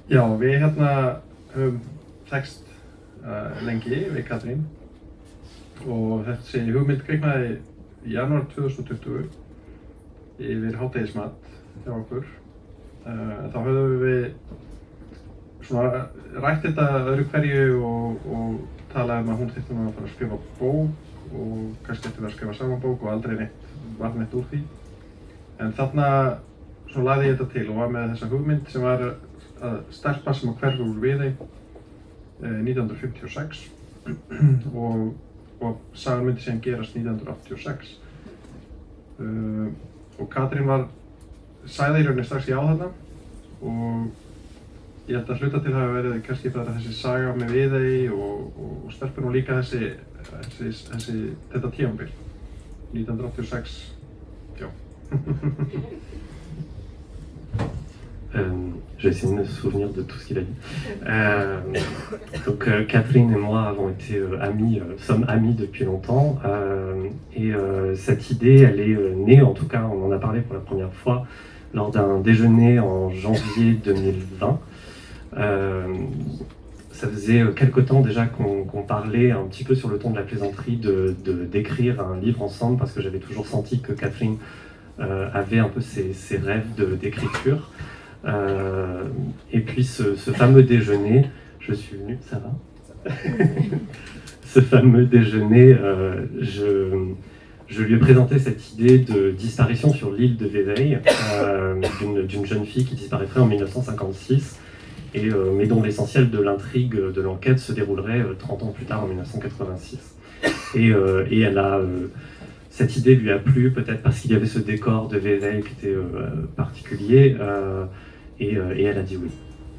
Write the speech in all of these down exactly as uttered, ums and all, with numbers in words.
Já, við hérna höfum þekkst uh, lengi við Katrín og þessi hugmynd kviknaði í janúar tvö þúsund tuttugu yfir hádegismat hjá okkur. Uh, þá höfum við svona rætt þetta öðru hverju og, og talaði um að hún þyrfti að fara að skrifa bók og kannski ætti við að skrifa saman bók og aldrei neitt var neitt úr því. En þarna svona lagði ég þetta til og var með þessa hugmynd sem var að stelpa sem að hverfa úr Viðey eh, nítján hundruð fimmtíu og sex og, og sagan myndi síðan gerast nítján hundruð áttatíu og sex. Uh, og Katrín var sagði í rauninni strax já þarna og ég held að hluta til hafi verið kannski bara þessi saga með Viðey og, og, og stelpun og líka þessi, þessi, þessi þetta tímabil nítján hundruð áttatíu og sex. Já. Euh, je vais essayer de me souvenir de tout ce qu'il a dit. Euh, donc euh, Catherine et moi avons été euh, amis, euh, sommes amis depuis longtemps euh, et euh, cette idée elle est euh, née, en tout cas on en a parlé pour la première fois lors d'un déjeuner en janvier deux mille vingt. Euh, ça faisait quelque temps déjà qu'on qu'on parlait un petit peu sur le ton de la plaisanterie de, de, d'écrire un livre ensemble parce que j'avais toujours senti que Catherine euh, avait un peu ses, ses rêves de, d'écriture. Euh, et puis ce, ce fameux déjeuner, je suis venu, ça va ce fameux déjeuner, euh, je, je lui ai présenté cette idée de disparition sur l'île de Viðey, euh, d'une, d'une jeune fille qui disparaîtrait en mille neuf cent cinquante-six, et, euh, mais dont l'essentiel de l'intrigue de l'enquête se déroulerait euh, trente ans plus tard, en mille neuf cent quatre-vingt-six. Et, euh, et elle a... Euh, cette idée lui a plu, peut-être parce qu'il y avait ce décor de Viðey qui était euh, particulier, euh, et, euh, et elle a dit oui.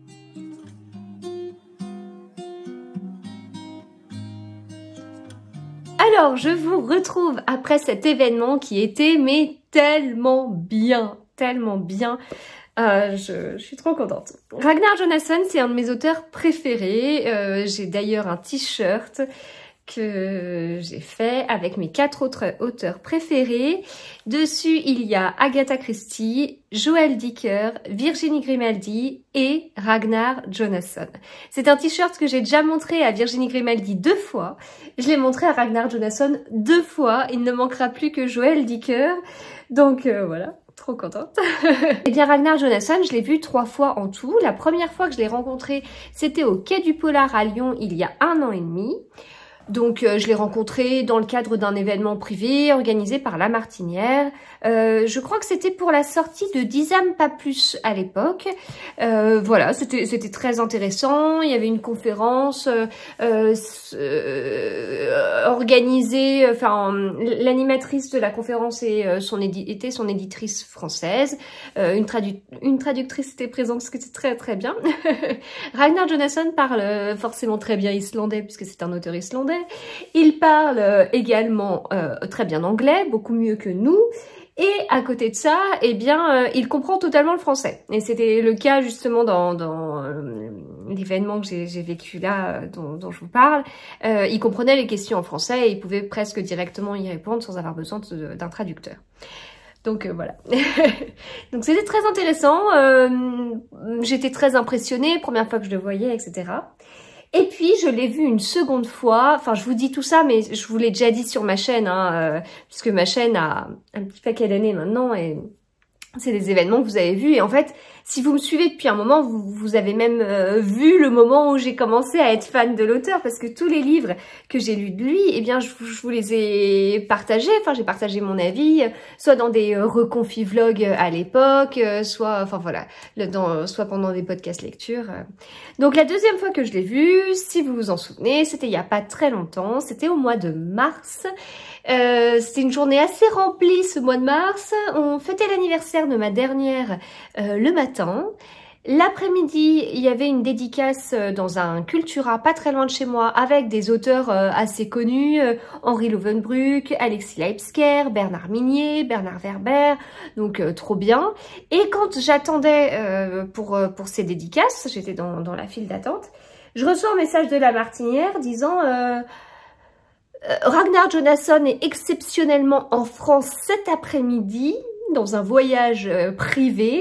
Alors, je vous retrouve après cet événement qui était mais tellement bien, tellement bien. Euh, je, je suis trop contente. Ragnar Jonasson, c'est un de mes auteurs préférés. Euh, j'ai d'ailleurs un t-shirt que j'ai fait avec mes quatre autres auteurs préférés. Dessus, il y a Agatha Christie, Joël Dicker, Virginie Grimaldi et Ragnar Jonasson. C'est un t-shirt que j'ai déjà montré à Virginie Grimaldi deux fois. Je l'ai montré à Ragnar Jonasson deux fois. Il ne manquera plus que Joël Dicker. Donc euh, voilà. Trop contente. Et bien Ragnar Jonasson, je l'ai vu trois fois en tout. La première fois que je l'ai rencontré, c'était au Quai du Polar à Lyon il y a un an et demi. Donc euh, je l'ai rencontré dans le cadre d'un événement privé organisé par La Martinière. Euh, je crois que c'était pour la sortie de dix âmes pas plus à l'époque. Euh, voilà, c'était c'était très intéressant. Il y avait une conférence euh, euh, organisée. Enfin, l'animatrice de la conférence et euh, son édi était son éditrice française. Euh, une, tradu une traductrice était présente, ce qui était très très bien. Ragnar Jonasson parle forcément très bien islandais puisque c'est un auteur islandais. Il parle euh, également euh, très bien anglais, beaucoup mieux que nous. Et à côté de ça, eh bien, euh, il comprend totalement le français. Et c'était le cas justement dans, dans euh, l'événement que j'ai vécu là, euh, dont, dont je vous parle. Euh, il comprenait les questions en français et il pouvait presque directement y répondre sans avoir besoin d'un traducteur. Donc euh, voilà. Donc c'était très intéressant. Euh, J'étais très impressionnée, première fois que je le voyais, et cetera. Et puis, je l'ai vu une seconde fois. Enfin, je vous dis tout ça, mais je vous l'ai déjà dit sur ma chaîne, hein, euh, puisque ma chaîne a un petit paquet d'années maintenant et c'est des événements que vous avez vus. Et en fait, si vous me suivez depuis un moment, vous, vous avez même euh, vu le moment où j'ai commencé à être fan de l'auteur, parce que tous les livres que j'ai lus de lui, eh bien, je, je vous les ai partagés. Enfin, j'ai partagé mon avis, soit dans des euh, reconfis vlogs à l'époque, euh, soit, enfin voilà, le, dans, soit pendant des podcasts lecture. Donc, la deuxième fois que je l'ai vu, si vous vous en souvenez, c'était il y a pas très longtemps, c'était au mois de mars. Euh, c'était une journée assez remplie ce mois de mars. On fêtait l'anniversaire de ma dernière euh, le matin. L'après-midi, il y avait une dédicace dans un Cultura pas très loin de chez moi avec des auteurs euh, assez connus, euh, Henri Lovenbruck, Alexis Leipsker, Bernard Minier, Bernard Werber, donc euh, trop bien. Et quand j'attendais euh, pour, euh, pour ces dédicaces, j'étais dans, dans la file d'attente, je reçois un message de La Martinière disant... Euh, Ragnar Jonasson est exceptionnellement en France cet après-midi dans un voyage euh, privé.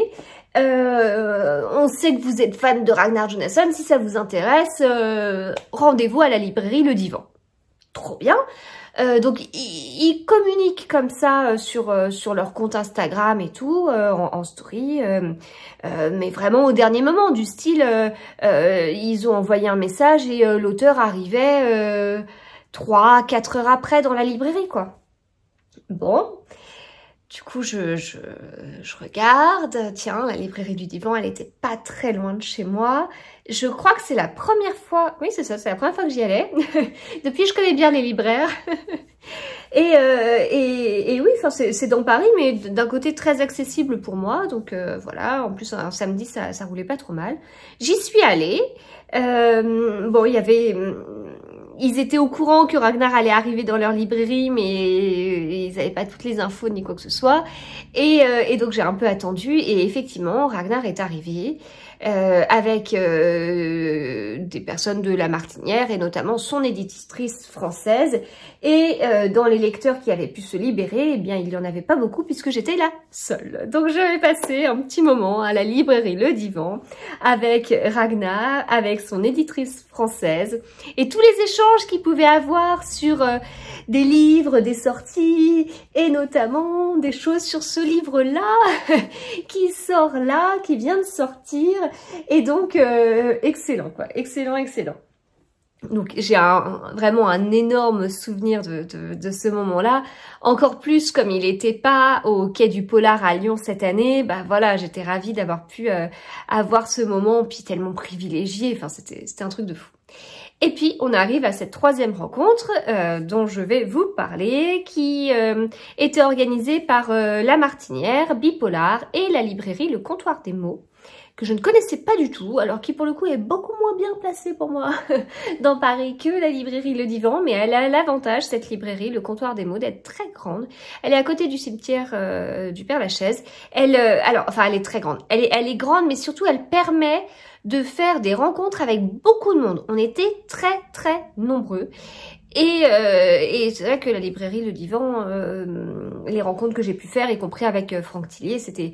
Euh, on sait que vous êtes fan de Ragnar Jonasson. Si ça vous intéresse, euh, rendez-vous à la librairie Le Divan. Trop bien. Euh, donc ils, ils communiquent comme ça euh, sur euh, sur leur compte Instagram et tout euh, en, en story, euh, euh, mais vraiment au dernier moment, du style euh, euh, ils ont envoyé un message et euh, l'auteur arrivait euh, trois quatre heures après dans la librairie, quoi. Bon. Du coup, je, je, je regarde, tiens, la librairie du Divan, elle était pas très loin de chez moi. Je crois que c'est la première fois, oui c'est ça, c'est la première fois que j'y allais. Depuis, je connais bien les libraires. et, euh, et, et oui, enfin c'est dans Paris, mais d'un côté très accessible pour moi. Donc euh, voilà, en plus un samedi, ça, ça roulait pas trop mal. J'y suis allée. Euh, bon, il y avait... Ils étaient au courant que Ragnar allait arriver dans leur librairie, mais ils n'avaient pas toutes les infos ni quoi que ce soit. Et, euh, et donc j'ai un peu attendu, et effectivement, Ragnar est arrivé euh, avec euh, des personnes de La Martinière, et notamment son éditrice française. Et euh, dans les lecteurs qui avaient pu se libérer, eh bien il n'y en avait pas beaucoup puisque j'étais la seule. Donc j'avais passé un petit moment à la librairie Le Divan avec Ragnar, avec son éditrice française, et tous les échanges qu'il pouvait avoir sur euh, des livres, des sorties, et notamment des choses sur ce livre-là qui sort là, qui vient de sortir. Et donc euh, excellent quoi, excellent, excellent. Donc j'ai un, vraiment un énorme souvenir de, de, de ce moment-là. Encore plus comme il n'était pas au Quai du Polar à Lyon cette année, bah voilà, j'étais ravie d'avoir pu euh, avoir ce moment, puis tellement privilégié, enfin c'était c'était un truc de fou. Et puis on arrive à cette troisième rencontre euh, dont je vais vous parler, qui euh, était organisée par euh, La Martinière, Bipolar et la librairie Le Comptoir des Mots, que je ne connaissais pas du tout, alors qui pour le coup est beaucoup moins bien placée pour moi dans Paris que la librairie Le Divan, mais elle a l'avantage, cette librairie, Le Comptoir des Mots, d'être très grande. Elle est à côté du cimetière euh, du Père-Lachaise. Elle, euh, alors, enfin, elle est très grande. Elle est, elle est grande, mais surtout, elle permet de faire des rencontres avec beaucoup de monde. On était très, très nombreux. Et, euh, et c'est vrai que la librairie Le Divan, euh, les rencontres que j'ai pu faire, y compris avec euh, Franck Tillier, c'était...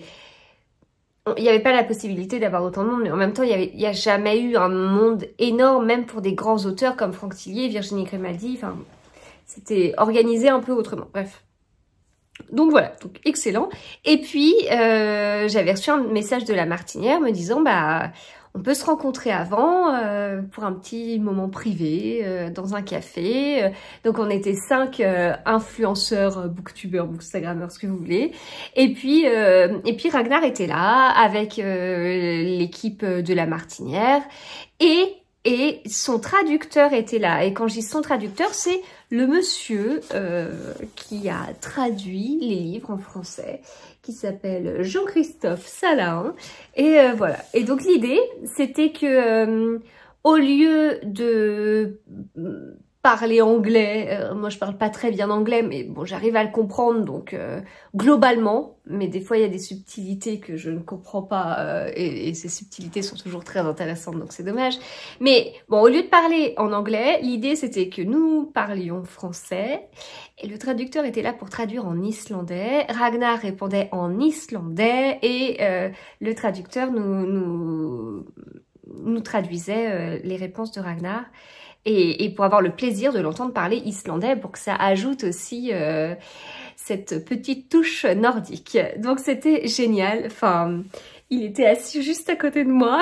Il n'y avait pas la possibilité d'avoir autant de monde, mais en même temps, il n'y a jamais eu un monde énorme, même pour des grands auteurs comme Franck Tillier, Virginie Grimaldi. Enfin, c'était organisé un peu autrement. Bref. Donc voilà, donc excellent. Et puis, euh, j'avais reçu un message de La Martinière me disant, bah, on peut se rencontrer avant euh, pour un petit moment privé euh, dans un café. Donc on était cinq euh, influenceurs, booktubeurs, bookstagrammeurs, ce que vous voulez. Et puis euh, et puis Ragnar était là avec euh, l'équipe de La Martinière et et son traducteur était là. Et quand je dis son traducteur, c'est le monsieur euh, qui a traduit les livres en français, qui s'appelle Jean-Christophe Salahin. Et euh, voilà. Et donc l'idée, c'était que euh, au lieu de parler anglais, euh, moi je parle pas très bien anglais, mais bon, j'arrive à le comprendre, donc euh, globalement, mais des fois il y a des subtilités que je ne comprends pas, euh, et, et ces subtilités sont toujours très intéressantes, donc c'est dommage. Mais bon, au lieu de parler en anglais, l'idée c'était que nous parlions français, et le traducteur était là pour traduire en islandais. Ragnar répondait en islandais, et euh, le traducteur nous, nous, nous traduisait euh, les réponses de Ragnar. Et, et pour avoir le plaisir de l'entendre parler islandais, pour que ça ajoute aussi euh, cette petite touche nordique. Donc c'était génial. Enfin, il était assis juste à côté de moi.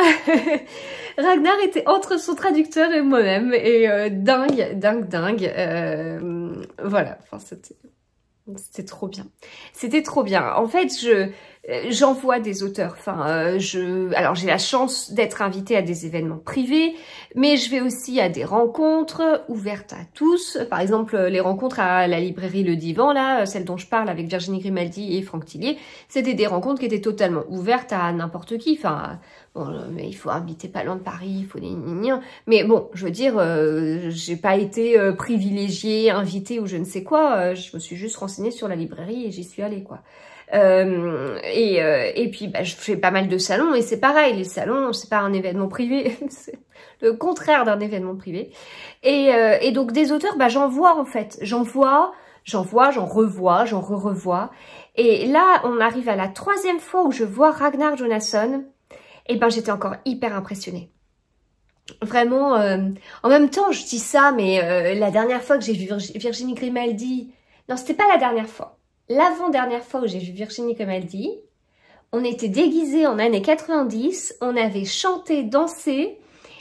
Ragnar était entre son traducteur et moi-même. Et euh, dingue, dingue, dingue. Euh, voilà, enfin c'était... C'était trop bien. C'était trop bien. En fait, je j'envoie des auteurs. Enfin, euh, je alors j'ai la chance d'être invitée à des événements privés, mais je vais aussi à des rencontres ouvertes à tous. Par exemple, les rencontres à la librairie Le Divan, là, celle dont je parle avec Virginie Grimaldi et Franck Tillier, c'était des rencontres qui étaient totalement ouvertes à n'importe qui. Enfin, bon, mais il faut habiter pas loin de Paris, il faut des gnagnagnas. Mais bon, je veux dire, euh, j'ai pas été euh, privilégiée, invitée ou je ne sais quoi. Euh, je me suis juste renseignée sur la librairie et j'y suis allée, quoi. Euh, et, euh, et puis, bah, je fais pas mal de salons et c'est pareil, les salons, c'est pas un événement privé, c'est le contraire d'un événement privé. Et, euh, et donc, des auteurs, bah, j'en vois en fait, j'en vois, j'en vois, j'en revois, j'en re-revois. Et là, on arrive à la troisième fois où je vois Ragnar Jonasson. Et ben, j'étais encore hyper impressionnée. Vraiment, euh, en même temps, je dis ça, mais euh, la dernière fois que j'ai vu Virg Virginie Grimaldi... Non, c'était pas la dernière fois. L'avant-dernière fois où j'ai vu Virginie Grimaldi, on était déguisés en années quatre-vingt-dix, on avait chanté, dansé...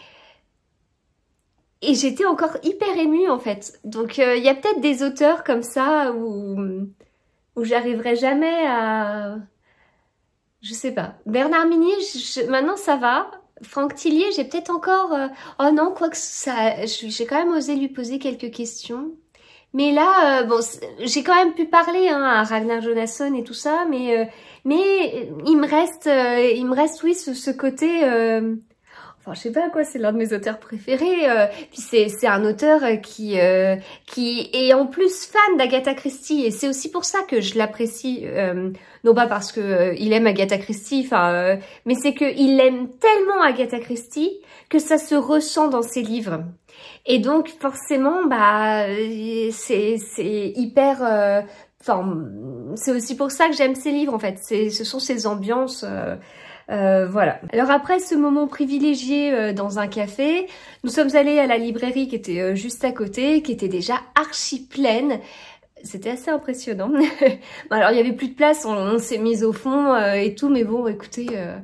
Et j'étais encore hyper émue, en fait. Donc, il euh, y a peut-être des auteurs comme ça où, où j'arriverai jamais à... Je sais pas. Bernard Minier, je, maintenant, ça va. Franck Tillier, j'ai peut-être encore... Euh... Oh non, quoi que ça... J'ai quand même osé lui poser quelques questions. Mais là, euh, bon, j'ai quand même pu parler hein, à Ragnar Jonasson et tout ça, mais, euh, mais il me reste, euh, il me reste, oui, ce, ce côté... Euh... Enfin, je sais pas quoi, c'est l'un de mes auteurs préférés. Euh, puis c'est c'est un auteur qui euh, qui est en plus fan d'Agatha Christie et c'est aussi pour ça que je l'apprécie. Euh, non pas parce que euh, il aime Agatha Christie, enfin, euh, mais c'est que il aime tellement Agatha Christie que ça se ressent dans ses livres. Et donc forcément, bah, c'est c'est hyper. Euh, Enfin, c'est aussi pour ça que j'aime ses livres en fait. C'est ce sont ces ambiances. Euh, Euh, voilà. Alors après ce moment privilégié euh, dans un café, nous sommes allés à la librairie qui était euh, juste à côté, qui était déjà archi pleine. C'était assez impressionnant. Bon, alors il y avait plus de place, on, on s'est mis au fond euh, et tout, mais bon, écoutez, euh,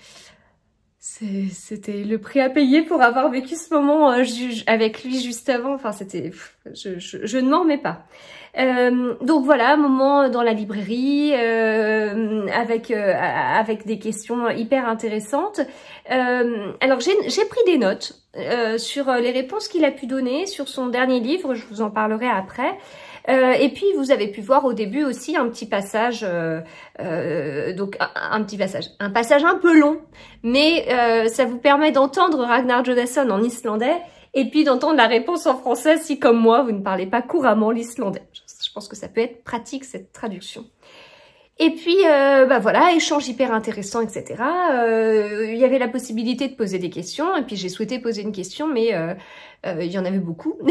c'était le prix à payer pour avoir vécu ce moment euh, avec lui juste avant. Enfin, c'était, je, je, je ne m'en remets pas. Euh, donc voilà, un moment dans la librairie euh, avec euh, avec des questions hyper intéressantes. Euh, alors j'ai pris des notes euh, sur les réponses qu'il a pu donner sur son dernier livre, je vous en parlerai après. Euh, et puis vous avez pu voir au début aussi un petit passage, euh, euh, donc un, un petit passage, un passage un peu long, mais euh, ça vous permet d'entendre Ragnar Jonasson en islandais. Et puis d'entendre la réponse en français si, comme moi, vous ne parlez pas couramment l'islandais. Je pense que ça peut être pratique, cette traduction. Et puis, euh, bah voilà, échange hyper intéressant, et cetera. Euh, il y avait la possibilité de poser des questions, et puis j'ai souhaité poser une question, mais euh, euh, il y en avait beaucoup.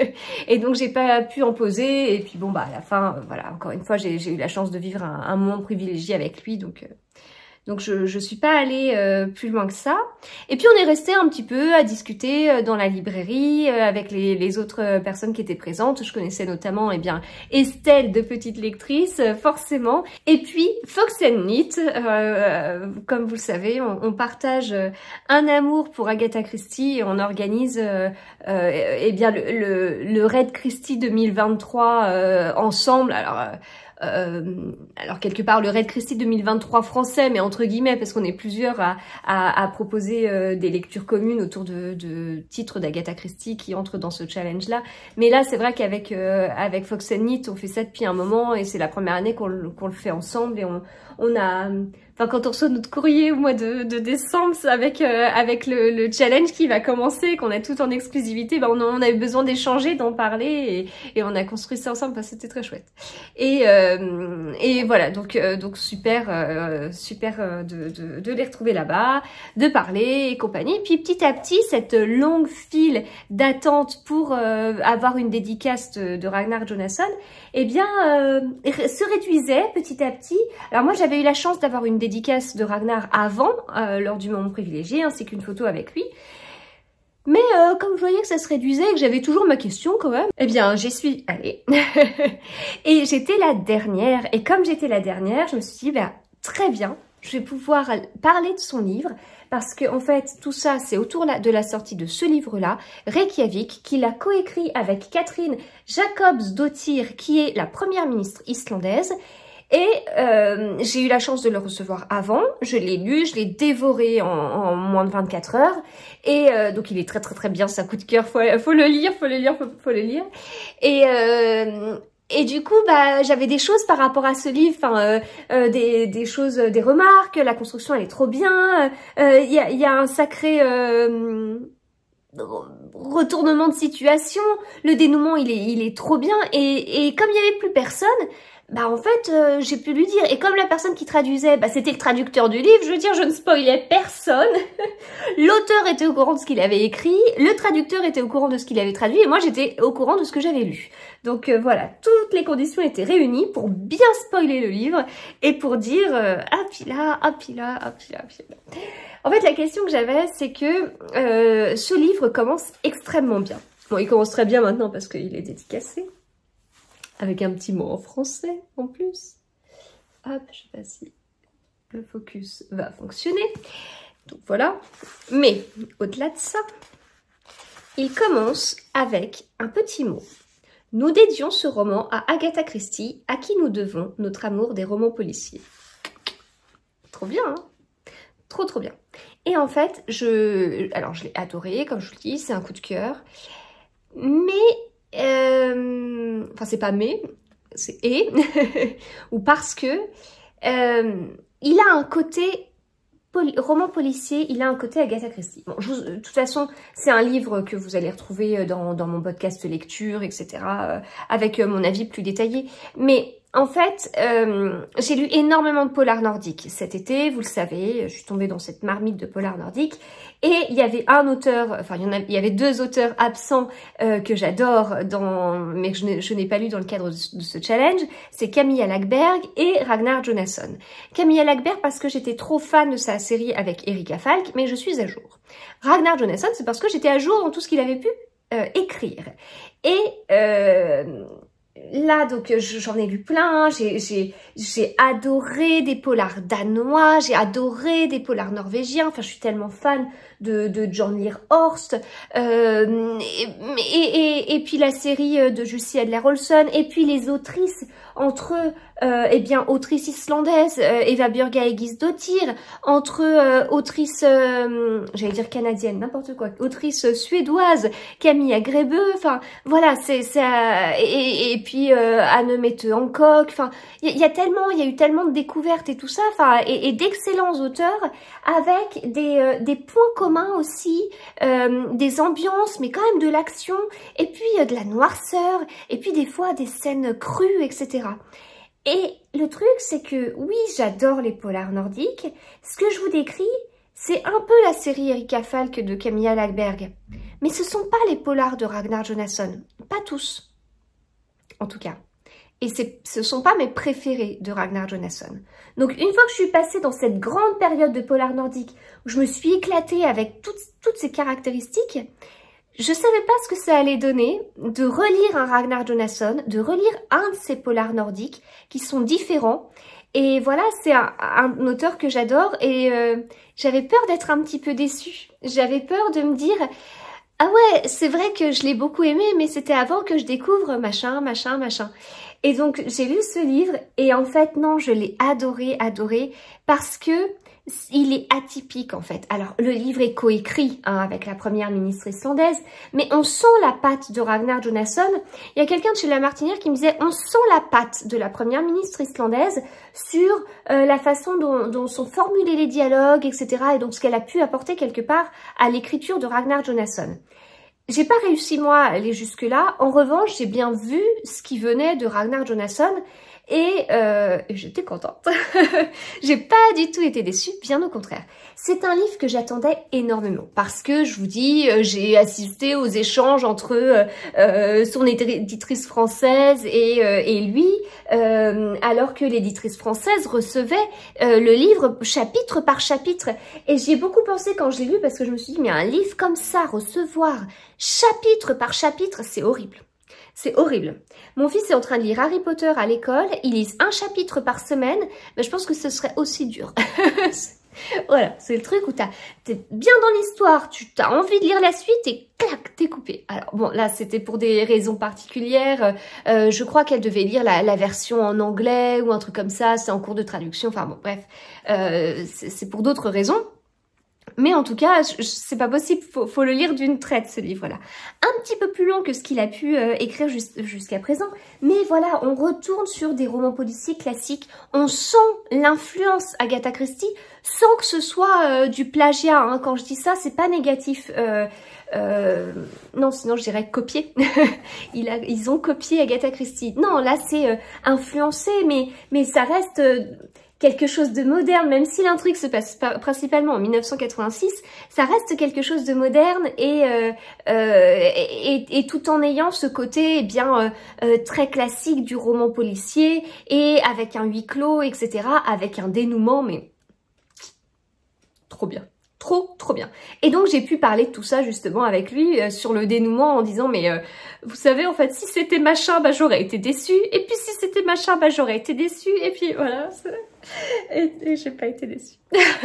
Et donc, j'ai pas pu en poser. Et puis bon, bah à la fin, euh, voilà, encore une fois, j'ai eu la chance de vivre un, un moment privilégié avec lui, donc... Euh, Donc je je suis pas allée euh, plus loin que ça. Et puis on est resté un petit peu à discuter euh, dans la librairie euh, avec les, les autres euh, personnes qui étaient présentes. Je connaissais notamment eh bien Estelle de Petite Lectrice, euh, forcément. Et puis Fox and Knit, euh, comme vous le savez, on, on partage euh, un amour pour Agatha Christie et on organise euh, euh, eh bien le, le, le Raid Christie deux mille vingt-trois euh, ensemble. Alors euh, Euh, alors quelque part le Raid Christie deux mille vingt-trois français, mais entre guillemets parce qu'on est plusieurs à, à, à proposer euh, des lectures communes autour de, de titres d'Agatha Christie qui entrent dans ce challenge-là. Mais là, c'est vrai qu'avec euh, avec Fox and Knit, on fait ça depuis un moment et c'est la première année qu'on qu'on le fait ensemble et on, on a... Enfin, quand on reçoit notre courrier au mois de, de décembre avec euh, avec le, le challenge qui va commencer, qu'on a tout en exclusivité, bah on, on a eu besoin d'échanger, d'en parler et, et on a construit ça ensemble. Enfin, c'était très chouette. Et euh, et voilà, donc euh, donc super euh, super euh, de, de de les retrouver là-bas, de parler et compagnie. Puis petit à petit, cette longue file d'attente pour euh, avoir une dédicace de, de Ragnar Jonasson, eh bien euh, se réduisait petit à petit. Alors moi, j'avais eu la chance d'avoir une dédicace dédicace de Ragnar avant, euh, lors du moment privilégié, ainsi qu'une photo avec lui. Mais euh, comme je voyais que ça se réduisait et que j'avais toujours ma question quand même, eh bien j'y suis allée. Et j'étais la dernière. Et comme j'étais la dernière, je me suis dit, bah, très bien, je vais pouvoir parler de son livre. Parce que en fait, tout ça, c'est autour de la sortie de ce livre-là, Reykjavik, qu'il a coécrit avec Catherine Jacobsdóttir, qui est la première ministre islandaise. Et euh, j'ai eu la chance de le recevoir avant, je l'ai lu, je l'ai dévoré en, en moins de vingt-quatre heures, et euh, donc il est très très très bien, c'est un coup de cœur, faut, faut le lire, faut le lire, faut, faut le lire. Et euh, et du coup, bah j'avais des choses par rapport à ce livre, enfin euh, euh, des des choses, des remarques, la construction elle est trop bien, il euh, y a il y a un sacré euh, retournement de situation, le dénouement il est il est trop bien, et et comme il y avait plus personne. bah en fait, euh, j'ai pu lui dire. Et comme la personne qui traduisait, bah c'était le traducteur du livre, je veux dire, je ne spoilais personne. L'auteur était au courant de ce qu'il avait écrit, le traducteur était au courant de ce qu'il avait traduit, et moi j'étais au courant de ce que j'avais lu. Donc euh, voilà, toutes les conditions étaient réunies pour bien spoiler le livre, et pour dire, euh, ah puis là, ah puis là, ah puis là, ah puis là. En fait, la question que j'avais, c'est que euh, ce livre commence extrêmement bien. Bon, il commence très bien maintenant parce qu'il est dédicacé, avec un petit mot en français en plus. Hop, je sais pas si le focus va fonctionner. Donc voilà. Mais au-delà de ça, il commence avec un petit mot. Nous dédions ce roman à Agatha Christie, à qui nous devons notre amour des romans policiers. Trop bien, hein? Trop trop bien. Et en fait, je, alors je l'ai adoré, comme je vous le dis, c'est un coup de cœur. Mais, euh... enfin c'est pas mais, c'est et, ou parce que euh, il a un côté poli roman policier, il a un côté Agatha Christie. Bon, je vous, de toute façon, c'est un livre que vous allez retrouver dans, dans mon podcast lecture, et cetera, euh, avec mon avis plus détaillé. Mais en fait, euh, j'ai lu énormément de polars nordiques cet été, vous le savez, je suis tombée dans cette marmite de polars nordiques. Et il y avait un auteur, enfin il y, en a, il y avait deux auteurs absents euh, que j'adore, dans, mais que je n'ai pas lu dans le cadre de, de ce challenge, c'est Camilla Läckberg et Ragnar Jonasson. Camilla Läckberg parce que j'étais trop fan de sa série avec Erika Falk, mais je suis à jour. Ragnar Jonasson, c'est parce que j'étais à jour dans tout ce qu'il avait pu euh, écrire. Et... Euh, Là, donc, j'en ai lu plein, j'ai adoré des polars danois, j'ai adoré des polars norvégiens, enfin, je suis tellement fan de, de John Lear Horst, euh, et, et, et puis la série de Jussi Adler-Olsen, et puis les autrices, entre euh, eh bien, autrices islandaises, euh, Eva Björga Egisdottir, entre euh, autrices, euh, j'allais dire canadiennes, n'importe quoi, autrices suédoises, Camilla Grebe, enfin, voilà, c'est ça, et, et puis euh, Anne Mette Hancock, enfin, il y, y a tellement, il y a eu tellement de découvertes et tout ça, enfin, et, et d'excellents auteurs avec des, euh, des points communs aussi, euh, des ambiances, mais quand même de l'action, et puis euh, de la noirceur, et puis des fois des scènes crues, et cetera. Et le truc, c'est que oui, j'adore les polars nordiques. Ce que je vous décris, c'est un peu la série Erika Falk de Camilla Läckberg. Mais ce sont pas les polars de Ragnar Jonasson. Pas tous. En tout cas. Et ce ne sont pas mes préférés de Ragnar Jonasson. Donc une fois que je suis passée dans cette grande période de polar nordique, où je me suis éclatée avec toutes, toutes ces caractéristiques, je savais pas ce que ça allait donner de relire un Ragnar Jonasson, de relire un de ces polars nordiques qui sont différents. Et voilà, c'est un, un auteur que j'adore et euh, j'avais peur d'être un petit peu déçue. J'avais peur de me dire... Ah ouais, c'est vrai que je l'ai beaucoup aimé, mais c'était avant que je découvre machin, machin, machin. Et donc, j'ai lu ce livre et en fait, non, je l'ai adoré, adoré, parce que il est atypique en fait. Alors, le livre est coécrit hein, avec la première ministre islandaise, mais on sent la patte de Ragnar Jonasson. Il y a quelqu'un de chez La Martinière qui me disait, on sent la patte de la première ministre islandaise sur euh, la façon dont, dont sont formulés les dialogues, et cetera. Et donc, ce qu'elle a pu apporter quelque part à l'écriture de Ragnar Jonasson. J'ai pas réussi moi à aller jusque là. En revanche, j'ai bien vu ce qui venait de Ragnar Jonasson et euh, j'étais contente. J'ai pas du tout été déçue, bien au contraire. C'est un livre que j'attendais énormément parce que je vous dis, euh, j'ai assisté aux échanges entre euh, euh, son éditrice française et, euh, et lui, euh, alors que l'éditrice française recevait euh, le livre chapitre par chapitre. Et j'y ai beaucoup pensé quand je l'ai lu parce que je me suis dit, mais un livre comme ça, recevoir chapitre par chapitre, c'est horrible. C'est horrible. Mon fils est en train de lire Harry Potter à l'école, il lit un chapitre par semaine, mais je pense que ce serait aussi dur. Voilà, c'est le truc où tu es bien dans l'histoire, tu as envie de lire la suite et clac, t'es coupé. Alors bon, là c'était pour des raisons particulières, euh, je crois qu'elle devait lire la, la version en anglais ou un truc comme ça, c'est en cours de traduction, enfin bon bref, euh, c'est pour d'autres raisons. Mais en tout cas, c'est pas possible, faut, faut le lire d'une traite ce livre-là. Un petit peu plus long que ce qu'il a pu euh, écrire jusqu'à présent, mais voilà, on retourne sur des romans policiers classiques, on sent l'influence Agatha Christie sans que ce soit euh, du plagiat, hein. Quand je dis ça, c'est pas négatif, euh, euh, non, sinon je dirais copier. Il a, ils ont copié Agatha Christie. Non, là c'est euh, influencé, mais, mais ça reste... Euh, quelque chose de moderne, même si l'intrigue se passe principalement en mille neuf cent quatre-vingt-six, ça reste quelque chose de moderne et, euh, euh, et, et, et tout en ayant ce côté eh bien euh, euh, très classique du roman policier et avec un huis clos, et cetera, avec un dénouement, mais trop bien. Trop, trop bien. Et donc, j'ai pu parler de tout ça, justement, avec lui, euh, sur le dénouement, en disant, mais euh, vous savez, en fait, si c'était machin, bah, j'aurais été déçue. Et puis, si c'était machin, bah, j'aurais été déçue. Et puis, voilà. Et, et j'ai pas été déçue.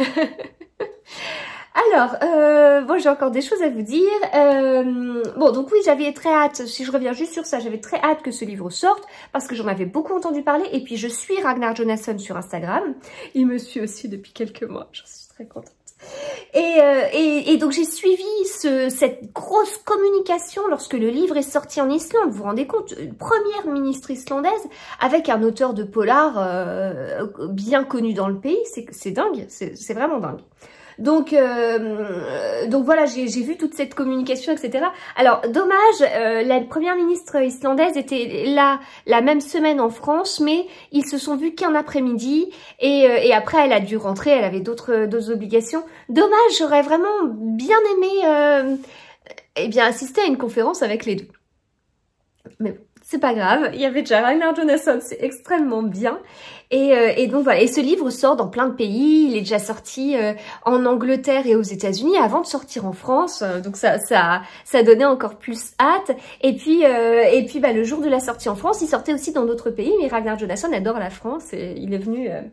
Alors, euh, bon, j'ai encore des choses à vous dire. Euh, bon, donc oui, j'avais très hâte, si je reviens juste sur ça, j'avais très hâte que ce livre sorte, parce que j'en avais beaucoup entendu parler. Et puis, je suis Ragnar Jonasson sur Instagram. Il me suit aussi depuis quelques mois. Je suis très contente. Et, euh, et, et donc j'ai suivi ce, cette grosse communication lorsque le livre est sorti en Islande. Vous vous rendez compte, une première ministre islandaise avec un auteur de polar euh, bien connu dans le pays, c'est dingue, c'est vraiment dingue. Donc, euh, donc voilà, j'ai vu toute cette communication, et cetera. Alors, dommage, euh, la première ministre islandaise était là la même semaine en France, mais ils se sont vus qu'un après-midi et, euh, et après elle a dû rentrer, elle avait d'autres d'autres obligations. Dommage, j'aurais vraiment bien aimé euh, eh bien assister à une conférence avec les deux. Mais bon, c'est pas grave, il y avait déjà Ragnar Jonasson, c'est extrêmement bien. Et, euh, et donc voilà, et ce livre sort dans plein de pays, il est déjà sorti euh, en Angleterre et aux États-Unis avant de sortir en France, euh, donc ça, ça, ça donnait encore plus hâte. Et puis, euh, et puis bah, le jour de la sortie en France, il sortait aussi dans d'autres pays, mais Ragnar Jonasson adore la France et il est venu... Euh,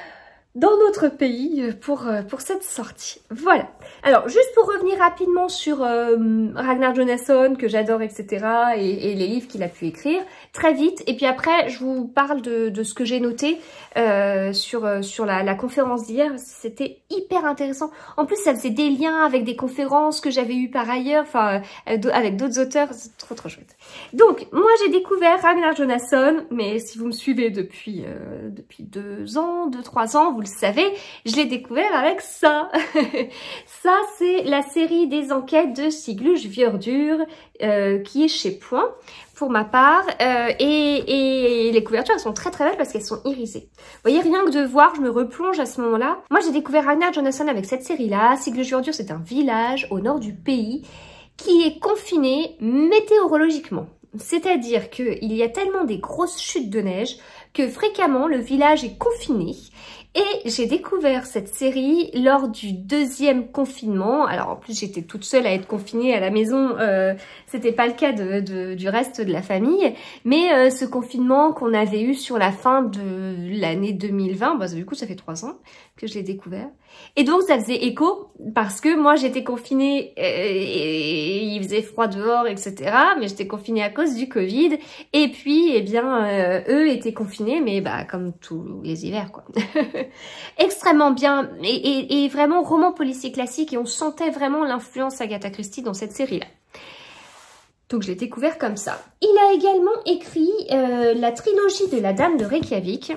dans notre pays pour, pour cette sortie. Voilà. Alors, juste pour revenir rapidement sur euh, Ragnar Jonasson, que j'adore, et cetera, et, et les livres qu'il a pu écrire, très vite. Et puis après, je vous parle de, de ce que j'ai noté euh, sur, sur la, la conférence d'hier. C'était hyper intéressant. En plus, ça faisait des liens avec des conférences que j'avais eues par ailleurs, enfin, euh, avec d'autres auteurs. C'est trop, trop chouette. Donc, moi, j'ai découvert Ragnar Jonasson, mais si vous me suivez depuis, euh, depuis deux ans, deux, trois ans, vous le savez, je l'ai découvert avec ça. Ça, c'est la série des enquêtes de Sigluge Viordur, euh, qui est chez Point, pour ma part. Euh, et, et les couvertures, elles sont très très belles parce qu'elles sont irisées. Vous voyez, rien que de voir, je me replonge à ce moment-là. Moi, j'ai découvert Ragnar Jonasson avec cette série-là. Sigluge Viordur, c'est un village au nord du pays qui est confiné météorologiquement. C'est-à-dire qu'il y a tellement des grosses chutes de neige que fréquemment le village est confiné. Et j'ai découvert cette série lors du deuxième confinement. Alors en plus j'étais toute seule à être confinée à la maison, euh, c'était pas le cas de, de, du reste de la famille. Mais euh, ce confinement qu'on avait eu sur la fin de l'année deux mille vingt, bah, du coup ça fait trois ans que je l'ai découvert. Et donc ça faisait écho parce que moi j'étais confinée et, et il faisait froid dehors, et cetera. Mais j'étais confinée à cause du Covid. Et puis eh bien euh, eux étaient confinés, mais bah comme tous les hivers quoi. Extrêmement bien et, et, et vraiment roman policier classique et on sentait vraiment l'influence Agatha Christie dans cette série-là. Donc je l'ai découvert comme ça. Il a également écrit euh, la trilogie de la Dame de Reykjavik.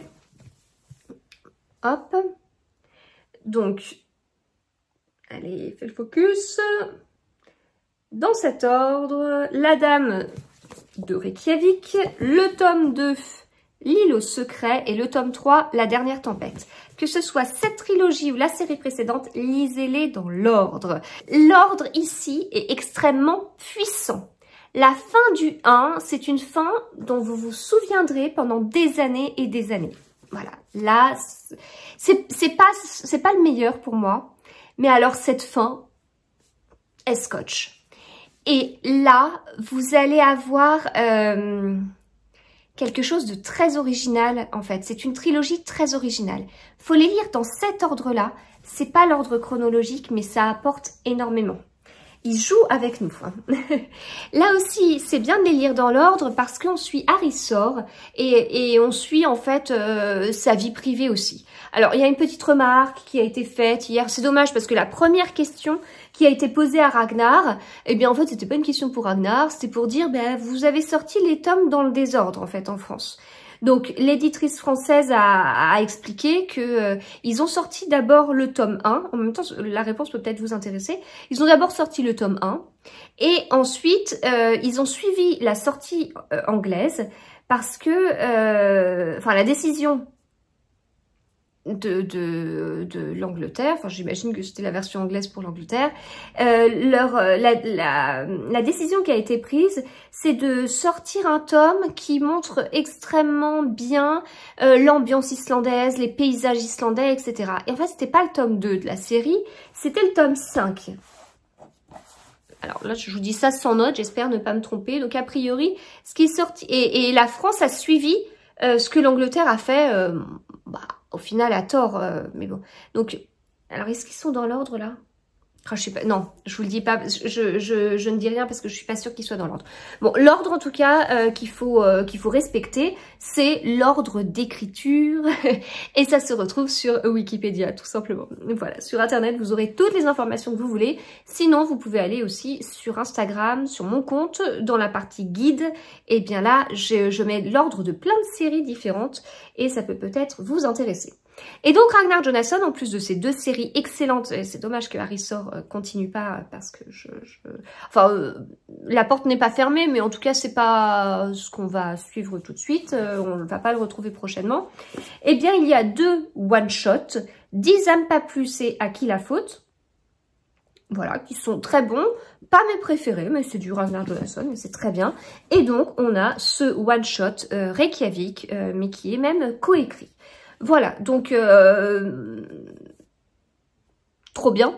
Hop. Donc, allez, fais le focus. Dans cet ordre, la Dame de Reykjavik, le tome deux, L'île au secret, et le tome trois, La dernière tempête. Que ce soit cette trilogie ou la série précédente, lisez-les dans l'ordre. L'ordre ici est extrêmement puissant. La fin du un, c'est une fin dont vous vous souviendrez pendant des années et des années. Voilà, là, c'est pas, c'est pas le meilleur pour moi, mais alors cette fin est scotch. Et là, vous allez avoir euh, quelque chose de très original, en fait. C'est une trilogie très originale. Faut les lire dans cet ordre-là. C'est pas l'ordre chronologique, mais ça apporte énormément. ils jouent avec nous. Là aussi, c'est bien de les lire dans l'ordre parce qu'on suit Harry Sor et, et on suit en fait euh, sa vie privée aussi. Alors, il y a une petite remarque qui a été faite hier. C'est dommage parce que la première question qui a été posée à Ragnar, eh bien en fait, c'était pas une question pour Ragnar, c'était pour dire, ben, vous avez sorti les tomes dans le désordre en fait en France. Donc, l'éditrice française a, a expliqué que euh, ils ont sorti d'abord le tome un. En même temps, la réponse peut peut-être vous intéresser. Ils ont d'abord sorti le tome un. Et ensuite, euh, ils ont suivi la sortie euh, anglaise parce que... Euh, enfin, la décision de, de, de l'Angleterre, enfin j'imagine que c'était la version anglaise pour l'Angleterre, euh, leur la, la, la décision qui a été prise, c'est de sortir un tome qui montre extrêmement bien euh, l'ambiance islandaise, les paysages islandais, et cetera. Et en fait, c'était pas le tome deux de la série, c'était le tome cinq. Alors là, je vous dis ça sans note, j'espère ne pas me tromper. Donc a priori, ce qui est sorti... Et, et la France a suivi euh, ce que l'Angleterre a fait... Euh, bah, au final, à tort, euh, mais bon. Donc, alors, est-ce qu'ils sont dans l'ordre, là? Oh, je sais pas, non, je vous le dis pas, je, je, je ne dis rien parce que je suis pas sûre qu'ils soient dans l'ordre. Bon, l'ordre, en tout cas, euh, qu'il faut, euh, qu'il faut respecter, c'est l'ordre d'écriture, et ça se retrouve sur Wikipédia, tout simplement. Voilà, sur Internet, vous aurez toutes les informations que vous voulez. Sinon, vous pouvez aller aussi sur Instagram, sur mon compte, dans la partie guide, et bien là, je, je mets l'ordre de plein de séries différentes, et ça peut peut-être vous intéresser. Et donc Ragnar Jonasson, en plus de ces deux séries excellentes, c'est dommage que Harry Sor euh, continue pas parce que je... je... Enfin, euh, la porte n'est pas fermée, mais en tout cas, c'est pas ce qu'on va suivre tout de suite, euh, on ne va pas le retrouver prochainement. Eh bien, il y a deux one-shots, dix âmes pas plus et À qui la faute, voilà, qui sont très bons, pas mes préférés, mais c'est du Ragnar Jonasson, c'est très bien. Et donc, on a ce one-shot euh, Reykjavik, euh, mais qui est même coécrit. Voilà, donc euh, trop bien.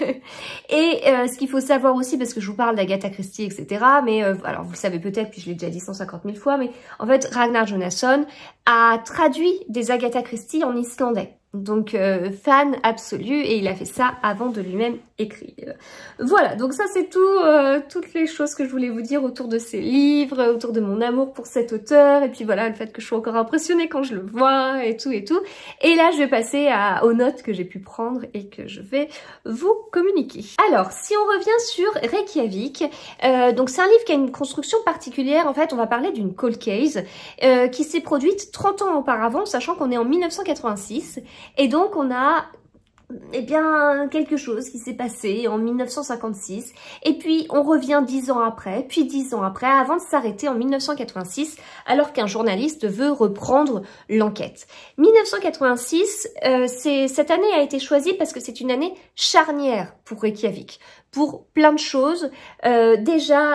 Et euh, ce qu'il faut savoir aussi, parce que je vous parle d'Agatha Christie, et cetera. Mais euh, alors vous le savez peut-être, puis je l'ai déjà dit cent cinquante mille fois, mais en fait Ragnar Jonasson a traduit des Agatha Christie en islandais. Donc euh, fan absolu, et il a fait ça avant de lui-même écrire. Voilà, donc ça c'est tout, euh, toutes les choses que je voulais vous dire autour de ces livres, autour de mon amour pour cet auteur, et puis voilà, le fait que je suis encore impressionnée quand je le vois, et tout et tout. Et là je vais passer à, aux notes que j'ai pu prendre et que je vais vous communiquer. Alors, si on revient sur Reykjavik, euh, donc c'est un livre qui a une construction particulière. En fait, on va parler d'une cold case euh, qui s'est produite trente ans auparavant, sachant qu'on est en mille neuf cent quatre-vingt-six. Et donc, on a eh bien, quelque chose qui s'est passé en mille neuf cent cinquante-six. Et puis, on revient dix ans après, puis dix ans après, avant de s'arrêter en mille neuf cent quatre-vingt-six, alors qu'un journaliste veut reprendre l'enquête. mille neuf cent quatre-vingt-six, euh, cette année a été choisie parce que c'est une année charnière pour Reykjavik. Pour plein de choses. Euh, déjà,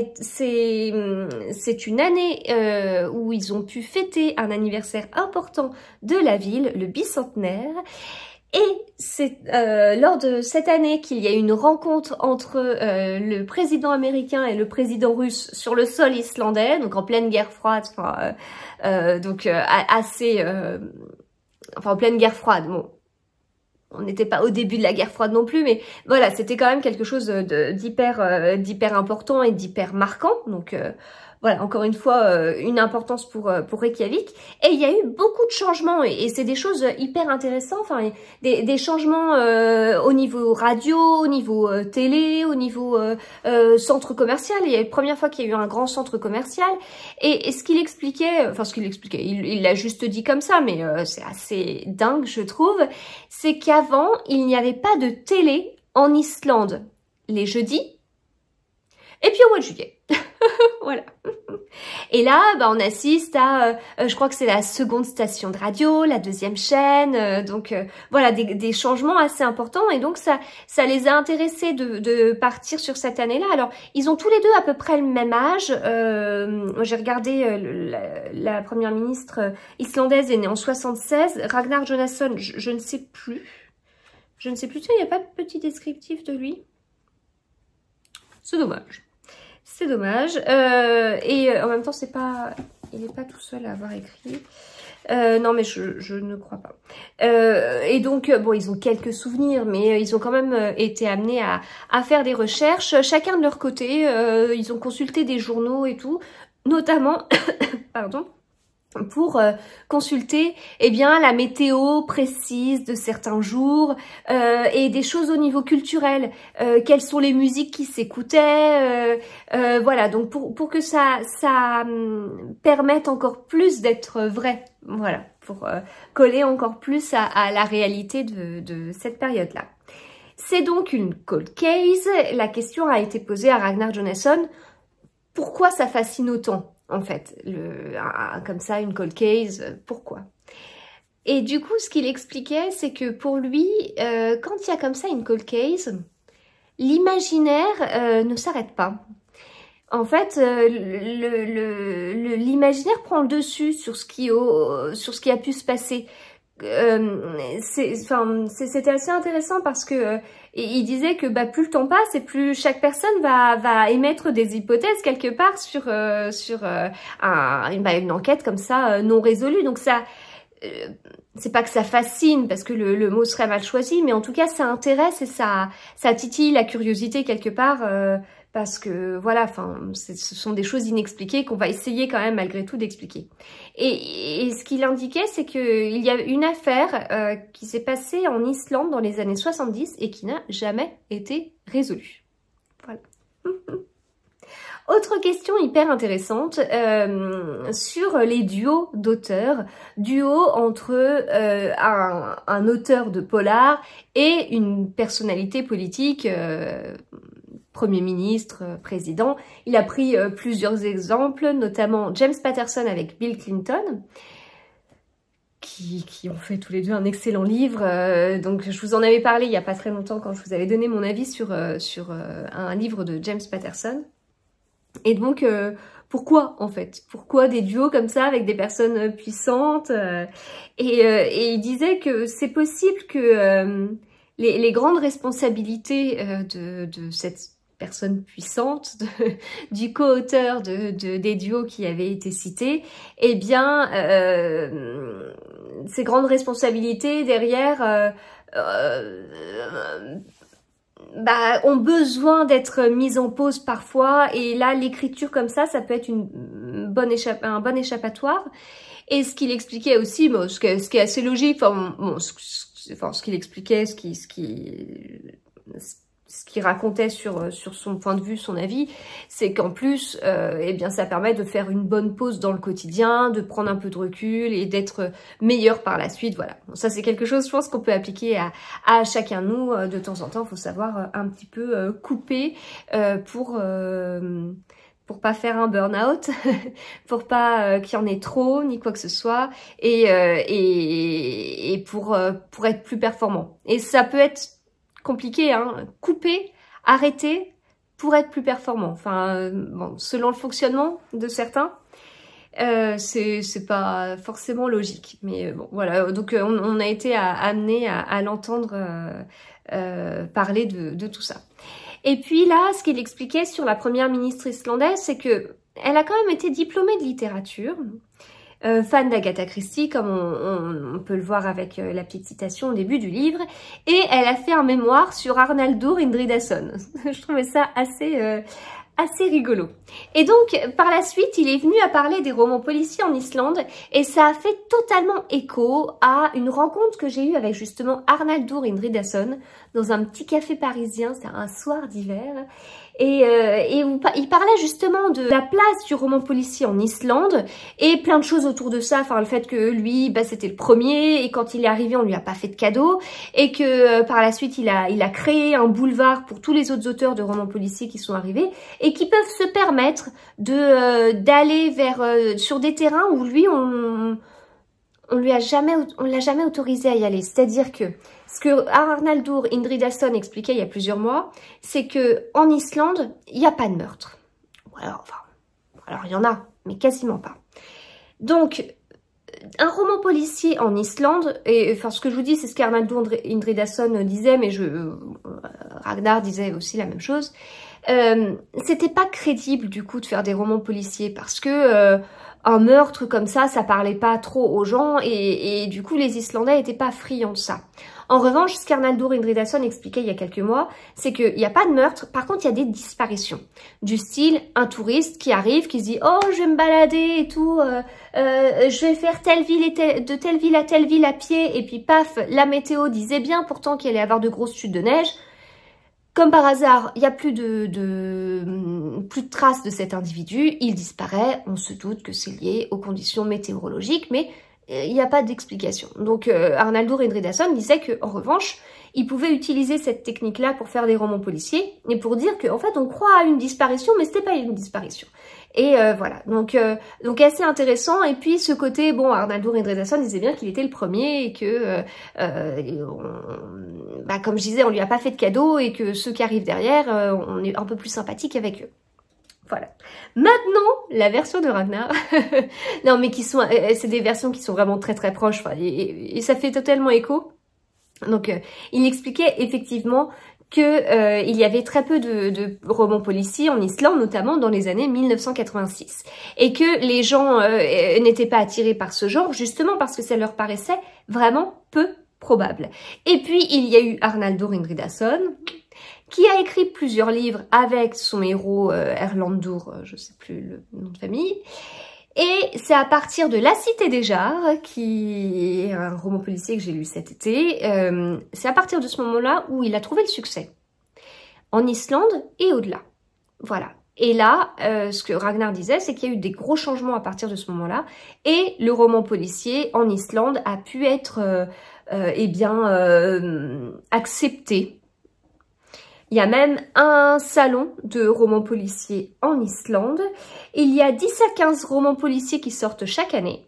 c'est une année euh, où ils ont pu fêter un anniversaire important de la ville, le bicentenaire. Et c'est euh, lors de cette année qu'il y a eu une rencontre entre euh, le président américain et le président russe sur le sol islandais, donc en pleine guerre froide, enfin, euh, euh, donc euh, assez... Euh, enfin, en pleine guerre froide, bon. On n'était pas au début de la guerre froide non plus, mais voilà, c'était quand même quelque chose d'hyper euh, d'hyper important et d'hyper marquant. Donc euh, voilà, encore une fois, euh, une importance pour euh, pour Reykjavik. Et il y a eu beaucoup de changements, et, et c'est des choses hyper intéressantes. Enfin, des, des changements euh, au niveau radio, au niveau euh, télé, au niveau euh, euh, centre commercial. Il y a la première fois qu'il y a eu un grand centre commercial. Et, et ce qu'il expliquait, enfin ce qu'il expliquait, il l'a juste dit comme ça, mais euh, c'est assez dingue, je trouve, c'est qu'à Avant, il n'y avait pas de télé en Islande les jeudis et puis au mois de juillet. Voilà. Et là, bah, on assiste à, euh, je crois que c'est la seconde station de radio, la deuxième chaîne, euh, donc euh, voilà, des, des changements assez importants, et donc ça, ça les a intéressés de, de partir sur cette année-là. Alors, ils ont tous les deux à peu près le même âge. Euh, J'ai regardé euh, la, la première ministre islandaise est née en soixante-seize, Ragnar Jonasson, je, je ne sais plus. Je ne sais plus, tiens, il n'y a pas de petit descriptif de lui. C'est dommage. C'est dommage. Euh, et en même temps, c'est pas il n'est pas tout seul à avoir écrit. Euh, non, mais je, je ne crois pas. Euh, et donc, bon, ils ont quelques souvenirs, mais ils ont quand même été amenés à, à faire des recherches, chacun de leur côté. Euh, ils ont consulté des journaux et tout, notamment, pardon, pour euh, consulter eh bien la météo précise de certains jours euh, et des choses au niveau culturel, euh, quelles sont les musiques qui s'écoutaient, euh, euh, voilà, donc pour, pour que ça, ça hum, permette encore plus d'être vrai, voilà, pour euh, coller encore plus à, à la réalité de, de cette période-là. C'est donc une cold case. La question a été posée à Ragnar Jonasson, pourquoi ça fascine autant? En fait, le, un, comme ça, une cold case, pourquoi? Et du coup, ce qu'il expliquait, c'est que pour lui, euh, quand il y a comme ça une cold case, l'imaginaire euh, ne s'arrête pas. En fait, euh, l'imaginaire prend le dessus sur ce qui, au, sur ce qui a pu se passer. Euh, c'était assez intéressant parce que euh, il disait que bah, plus le temps passe et plus chaque personne va, va émettre des hypothèses quelque part sur, euh, sur euh, un, une, bah, une enquête comme ça euh, non résolue. Donc ça, euh, c'est pas que ça fascine parce que le, le mot serait mal choisi, mais en tout cas ça intéresse et ça, ça titille la curiosité quelque part. Euh, Parce que voilà, enfin, ce sont des choses inexpliquées qu'on va essayer quand même malgré tout d'expliquer. Et, et ce qu'il indiquait, c'est qu'il y a une affaire euh, qui s'est passée en Islande dans les années soixante-dix et qui n'a jamais été résolue. Voilà. Autre question hyper intéressante euh, sur les duos d'auteurs, duos entre euh, un, un auteur de polar et une personnalité politique. Euh, Premier ministre, président. Il a pris euh, plusieurs exemples, notamment James Patterson avec Bill Clinton, qui, qui ont fait tous les deux un excellent livre. Euh, donc je vous en avais parlé il n'y a pas très longtemps quand je vous avais donné mon avis sur, euh, sur euh, un livre de James Patterson. Et donc, euh, pourquoi en fait? Pourquoi des duos comme ça avec des personnes puissantes euh, et, euh, et il disait que c'est possible que euh, les, les grandes responsabilités euh, de, de cette personne puissante, de, du co-auteur de, de, des duos qui avaient été cités, eh bien, euh, ces grandes responsabilités derrière euh, euh, bah, ont besoin d'être mises en pause parfois, et là, l'écriture comme ça, ça peut être une bonne échapp un bon échappatoire. Et ce qu'il expliquait aussi, bon, ce, que, ce qui est assez logique, enfin, bon, ce, ce, enfin, ce qu'il expliquait, ce qui... Ce qui ce qu'il racontait sur, sur son point de vue, son avis, c'est qu'en plus, euh, eh bien, ça permet de faire une bonne pause dans le quotidien, de prendre un peu de recul et d'être meilleur par la suite. Voilà. Bon, ça, c'est quelque chose, je pense, qu'on peut appliquer à, à chacun de nous. De temps en temps, il faut savoir un petit peu euh, couper euh, pour... Euh, pour pas faire un burn-out, pour pas euh, qu'il y en ait trop, ni quoi que ce soit, et, euh, et, et pour, euh, pour être plus performant. Et ça peut être compliqué, hein, couper, arrêter pour être plus performant. Enfin, euh, bon, selon le fonctionnement de certains, euh, c'est c'est pas forcément logique. Mais bon, voilà. Donc on, on a été amené à, à l'entendre euh, euh, parler de, de tout ça. Et puis là, ce qu'il expliquait sur la première ministre islandaise, c'est que elle a quand même été diplômée de littérature. Euh, fan d'Agatha Christie, comme on, on, on peut le voir avec euh, la petite citation au début du livre, et elle a fait un mémoire sur Arnaldur Indridason. Je trouvais ça assez, euh, assez rigolo. Et donc, par la suite, il est venu à parler des romans policiers en Islande, et ça a fait totalement écho à une rencontre que j'ai eue avec justement Arnaldur Indridason dans un petit café parisien, c'est un soir d'hiver. Et, euh, et où, il parlait justement de la place du roman policier en Islande et plein de choses autour de ça. Enfin, le fait que lui, bah, c'était le premier et quand il est arrivé, on lui a pas fait de cadeau et que euh, par la suite, il a, il a créé un boulevard pour tous les autres auteurs de romans policiers qui sont arrivés et qui peuvent se permettre de euh, d'aller vers euh, sur des terrains où lui, on on lui a jamais, on l'a jamais autorisé à y aller. C'est-à-dire que ce que Arnaldur Indridason expliquait il y a plusieurs mois, c'est que en Islande, il n'y a pas de meurtre. Alors, enfin, alors il y en a, mais quasiment pas. Donc, un roman policier en Islande, et enfin ce que je vous dis, c'est ce qu'Arnaldur Indridason disait, mais je, euh, Ragnar disait aussi la même chose. Euh, C'était pas crédible du coup de faire des romans policiers parce que euh, un meurtre comme ça, ça parlait pas trop aux gens et, et du coup les Islandais n'étaient pas friands de ça. En revanche, ce qu'Arnaldur Indridason expliquait il y a quelques mois, c'est qu'il n'y a pas de meurtre, par contre il y a des disparitions. Du style, un touriste qui arrive, qui se dit « Oh, je vais me balader et tout, euh, euh, je vais faire telle ville et telle, de telle ville à telle ville à pied, et puis paf, la météo disait bien pourtant qu'il allait y avoir de grosses chutes de neige. » Comme par hasard, il n'y a plus de, de, plus de traces de cet individu, il disparaît, on se doute que c'est lié aux conditions météorologiques, mais il n'y a pas d'explication. Donc euh, Arnaldur Indridason disait qu'en revanche, il pouvait utiliser cette technique-là pour faire des romans policiers, et pour dire qu'en fait on croit à une disparition, mais c'était pas une disparition. Et euh, voilà, donc, euh, donc assez intéressant. Et puis ce côté, bon, Arnaldur Indridason disait bien qu'il était le premier et que, euh, euh, on, bah, comme je disais, on lui a pas fait de cadeau et que ceux qui arrivent derrière, euh, on est un peu plus sympathique avec eux. Voilà. Maintenant, la version de Ragnar, non mais qui sont, c'est des versions qui sont vraiment très très proches, enfin, et, et, et ça fait totalement écho. Donc, euh, il expliquait effectivement que euh, il y avait très peu de, de romans policiers en Islande, notamment dans les années mille neuf cent quatre-vingt-six, et que les gens euh, n'étaient pas attirés par ce genre, justement parce que ça leur paraissait vraiment peu probable. Et puis, il y a eu Arnaldur Indridason, qui a écrit plusieurs livres avec son héros euh, Erlendur, euh, je sais plus le nom de famille. Et c'est à partir de La Cité des Jarres, qui est un roman policier que j'ai lu cet été, euh, c'est à partir de ce moment-là où il a trouvé le succès. En Islande et au-delà. Voilà. Et là, euh, ce que Ragnar disait, c'est qu'il y a eu des gros changements à partir de ce moment-là. Et le roman policier en Islande a pu être euh, euh, eh bien, euh, accepté. Il y a même un salon de romans policiers en Islande. Il y a dix à quinze romans policiers qui sortent chaque année.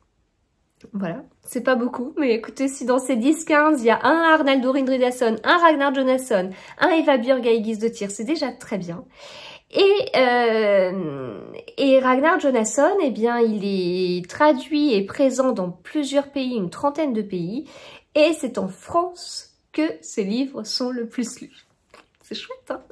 Voilà, c'est pas beaucoup, mais écoutez, si dans ces dix quinze, il y a un Arnaldur Indridason, un Ragnar Jonasson, un Eva Björk Aegis c'est déjà très bien. Et, euh, et Ragnar Jonasson, eh bien, il est traduit et présent dans plusieurs pays, une trentaine de pays, et c'est en France que ses livres sont le plus lus. C'est chouette, hein.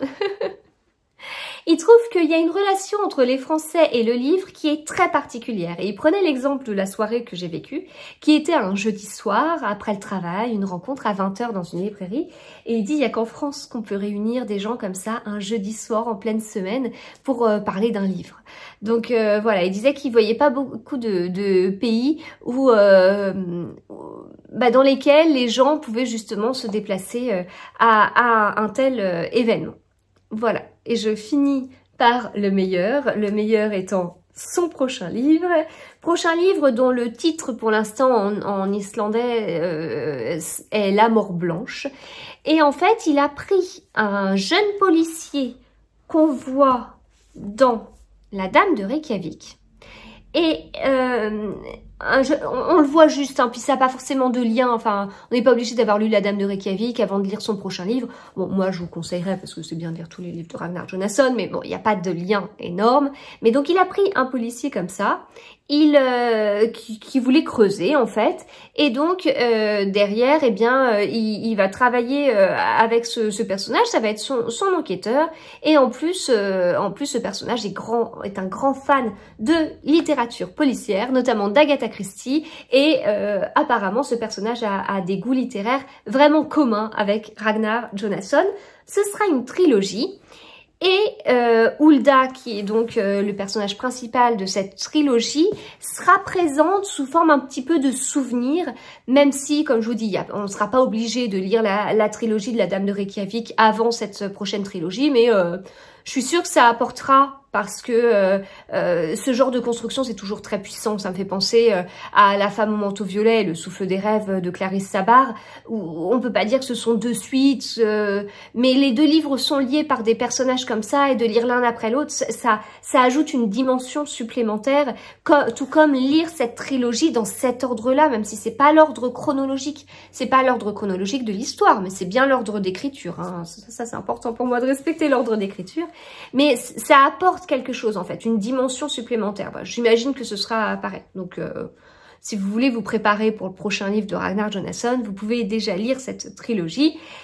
Il trouve qu'il y a une relation entre les Français et le livre qui est très particulière. Et il prenait l'exemple de la soirée que j'ai vécue, qui était un jeudi soir, après le travail, une rencontre à vingt heures dans une librairie. Et il dit, il n'y a qu'en France qu'on peut réunir des gens comme ça, un jeudi soir en pleine semaine, pour euh, parler d'un livre. Donc euh, voilà, il disait qu'il ne voyait pas beaucoup de, de pays où... Euh, bah, dans lesquels les gens pouvaient justement se déplacer euh, à, à un tel euh, événement. Voilà, et je finis par le meilleur, le meilleur étant son prochain livre. Prochain livre dont le titre pour l'instant en, en islandais euh, est La Mort Blanche. Et en fait, il a pris un jeune policier qu'on voit dans La Dame de Reykjavik. Et euh, un, on, on le voit juste, hein, puis ça n'a pas forcément de lien, enfin, on n'est pas obligé d'avoir lu La Dame de Reykjavik avant de lire son prochain livre. Bon, moi je vous conseillerais, parce que c'est bien de lire tous les livres de Ragnar Jonasson, mais bon, il n'y a pas de lien énorme. Mais donc il a pris un policier comme ça, il euh, qui, qui voulait creuser en fait, et donc euh, derrière, eh bien, euh, il, il va travailler euh, avec ce, ce personnage, ça va être son, son enquêteur, et en plus, euh, en plus ce personnage est, grand, est un grand fan de littérature policière, notamment d'Agatha Christie, et euh, apparemment ce personnage a, a des goûts littéraires vraiment communs avec Ragnar Jonasson. Ce sera une trilogie. Et euh, Hulda, qui est donc euh, le personnage principal de cette trilogie, sera présente sous forme un petit peu de souvenir, même si, comme je vous dis, y a, on ne sera pas obligé de lire la, la trilogie de la Dame de Reykjavik avant cette prochaine trilogie, mais euh, je suis sûre que ça apportera, parce que euh, euh, ce genre de construction, c'est toujours très puissant. Ça me fait penser euh, à La Femme au manteau violet, Le Souffle des rêves de Clarisse Sabar, où on peut pas dire que ce sont deux suites, euh, mais les deux livres sont liés par des personnages comme ça, et de lire l'un après l'autre, ça, ça ajoute une dimension supplémentaire, co- tout comme lire cette trilogie dans cet ordre-là, même si c'est pas l'ordre chronologique, c'est pas l'ordre chronologique de l'histoire, mais c'est bien l'ordre d'écriture, hein. Ça, ça c'est important pour moi de respecter l'ordre d'écriture, mais ça apporte quelque chose en fait, une dimension supplémentaire. Bah, j'imagine que ce sera pareil. Donc euh, si vous voulez vous préparer pour le prochain livre de Ragnar Jonasson, vous pouvez déjà lire cette trilogie.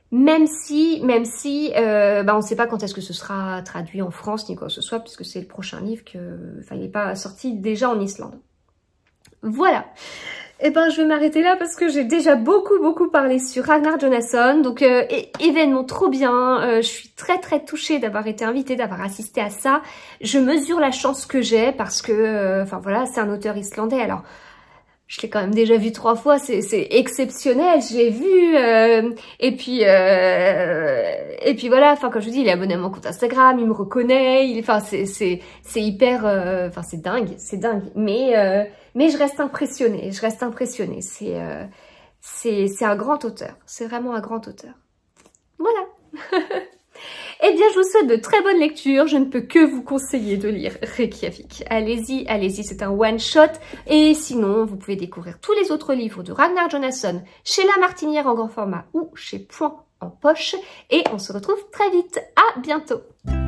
Même si, même si, euh, bah on ne sait pas quand est-ce que ce sera traduit en France ni quoi que ce soit, puisque c'est le prochain livre que, enfin, il n'est pas sorti déjà en Islande. Voilà. Et ben, je vais m'arrêter là parce que j'ai déjà beaucoup, beaucoup parlé sur Ragnar Jonasson. Donc, euh, événement trop bien. Euh, je suis très, très touchée d'avoir été invitée, d'avoir assisté à ça. Je mesure la chance que j'ai parce que, euh, enfin voilà, c'est un auteur islandais. Alors, je l'ai quand même déjà vu trois fois, c'est exceptionnel, je l'ai vu, euh, et puis euh, et puis voilà, enfin comme je vous dis, il est abonné à mon compte Instagram, il me reconnaît, il, enfin c'est c'est c'est hyper, euh, enfin c'est dingue, c'est dingue, mais euh, mais je reste impressionnée, je reste impressionnée, c'est euh, c'est c'est un grand auteur, c'est vraiment un grand auteur, voilà. Eh bien, je vous souhaite de très bonnes lectures. Je ne peux que vous conseiller de lire Reykjavik. Allez-y, allez-y, c'est un one-shot. Et sinon, vous pouvez découvrir tous les autres livres de Ragnar Jonasson chez La Martinière en grand format ou chez Point en poche. Et on se retrouve très vite. À bientôt.